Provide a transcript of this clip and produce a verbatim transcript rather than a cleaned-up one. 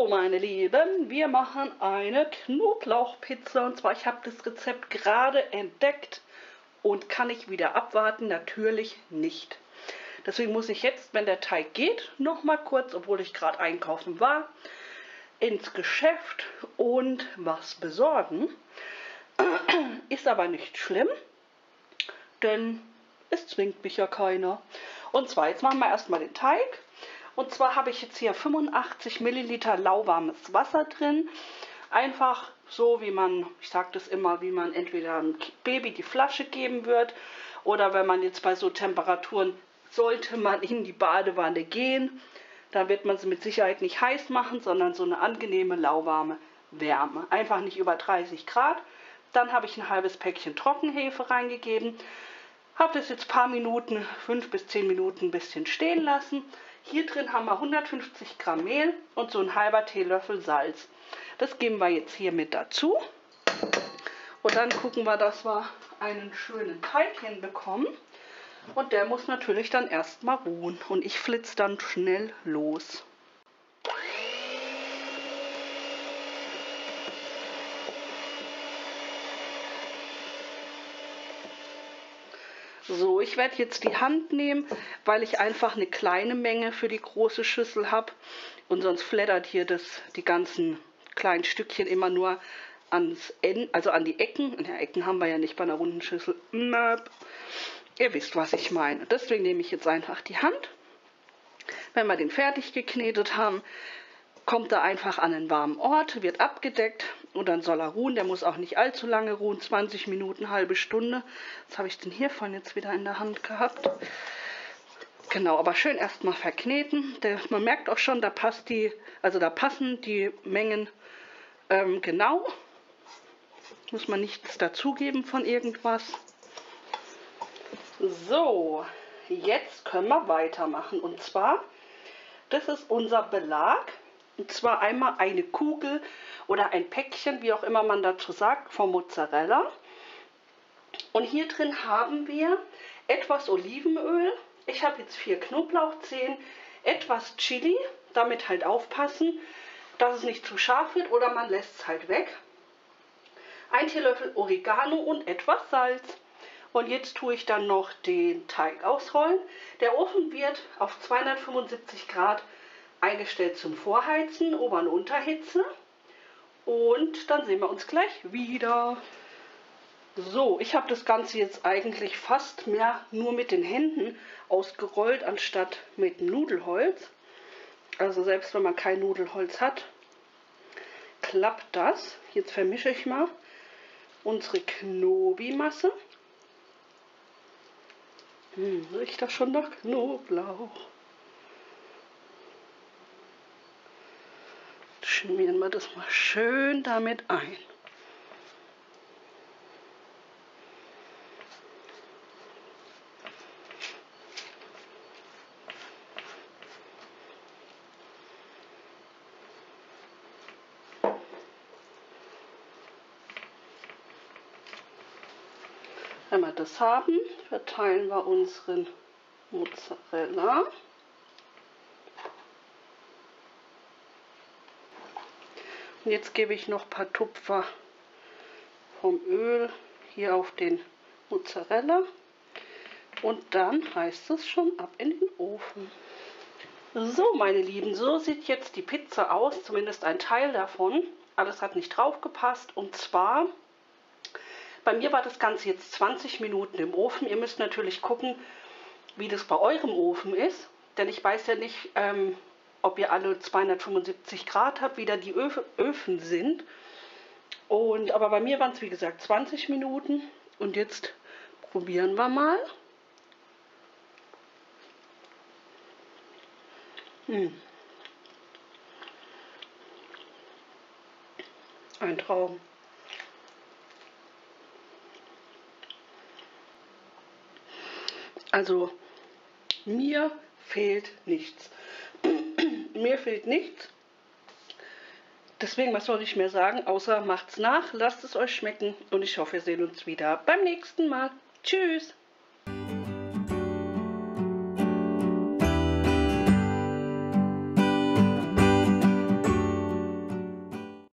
So, meine Lieben, wir machen eine Knoblauchpizza. Und zwar, ich habe das Rezept gerade entdeckt und kann ich wieder abwarten? Natürlich nicht. Deswegen muss ich jetzt, wenn der Teig geht, noch mal kurz, obwohl ich gerade einkaufen war, ins Geschäft und was besorgen. Ist aber nicht schlimm, denn es zwingt mich ja keiner. Und zwar, jetzt machen wir erstmal den Teig. Und zwar habe ich jetzt hier fünfundachtzig Milliliter lauwarmes Wasser drin. Einfach so, wie man, ich sage das immer, wie man entweder einem Baby die Flasche geben wird oder wenn man jetzt bei so Temperaturen, sollte man in die Badewanne gehen, dann wird man sie mit Sicherheit nicht heiß machen, sondern so eine angenehme lauwarme Wärme. Einfach nicht über dreißig Grad. Dann habe ich ein halbes Päckchen Trockenhefe reingegeben. Habe das jetzt ein paar Minuten, fünf bis zehn Minuten ein bisschen stehen lassen. Hier drin haben wir hundertfünfzig Gramm Mehl und so ein halber Teelöffel Salz. Das geben wir jetzt hier mit dazu. Und dann gucken wir, dass wir einen schönen Teig hinbekommen. Und der muss natürlich dann erstmal ruhen. Und ich flitze dann schnell los. So, ich werde jetzt die Hand nehmen, weil ich einfach eine kleine Menge für die große Schüssel habe. Und sonst flattert hier das, die ganzen kleinen Stückchen immer nur ans Ende, also an die Ecken. Ja, Ecken haben wir ja nicht bei einer runden Schüssel. Ihr wisst, was ich meine. Deswegen nehme ich jetzt einfach die Hand. Wenn wir den fertig geknetet haben, kommt er einfach an einen warmen Ort, wird abgedeckt und dann soll er ruhen. Der muss auch nicht allzu lange ruhen, zwanzig Minuten, halbe Stunde. Was habe ich denn hiervon jetzt wieder in der Hand gehabt? Genau, aber schön erstmal verkneten. Der, man merkt auch schon, da passt die, also da passen die Mengen ähm, genau. Muss man nichts dazugeben von irgendwas. So, jetzt können wir weitermachen. Und zwar, das ist unser Belag. Und zwar einmal eine Kugel oder ein Päckchen, wie auch immer man dazu sagt, vom Mozzarella. Und hier drin haben wir etwas Olivenöl. Ich habe jetzt vier Knoblauchzehen, etwas Chili, damit halt aufpassen, dass es nicht zu scharf wird oder man lässt es halt weg. Ein Teelöffel Oregano und etwas Salz. Und jetzt tue ich dann noch den Teig ausrollen. Der Ofen wird auf zweihundertfünfundsiebzig Grad eingestellt zum Vorheizen, Ober- und Unterhitze. Und dann sehen wir uns gleich wieder. So, ich habe das Ganze jetzt eigentlich fast mehr nur mit den Händen ausgerollt, anstatt mit dem Nudelholz. Also selbst wenn man kein Nudelholz hat, klappt das. Jetzt vermische ich mal unsere Knobi-Masse. Hm, riecht das schon nach Knoblauch. Schmieren wir das mal schön damit ein. Wenn wir das haben, verteilen wir unseren Mozzarella. Und jetzt gebe ich noch ein paar Tupfer vom Öl hier auf den Mozzarella. Und dann heißt es schon ab in den Ofen. So, meine Lieben, so sieht jetzt die Pizza aus, zumindest ein Teil davon. Alles hat nicht drauf gepasst. Und zwar, bei mir war das Ganze jetzt zwanzig Minuten im Ofen. Ihr müsst natürlich gucken, wie das bei eurem Ofen ist. Denn ich weiß ja nicht, ähm, ob ihr alle zweihundertfünfundsiebzig Grad habt, wie da die Öf Öfen sind. Und, aber bei mir waren es wie gesagt zwanzig Minuten. Und jetzt probieren wir mal. Hm. Ein Traum. Also mir fehlt nichts. Mir fehlt nichts. Deswegen, was soll ich mehr sagen, außer macht's nach, lasst es euch schmecken und ich hoffe, wir sehen uns wieder beim nächsten Mal. Tschüss!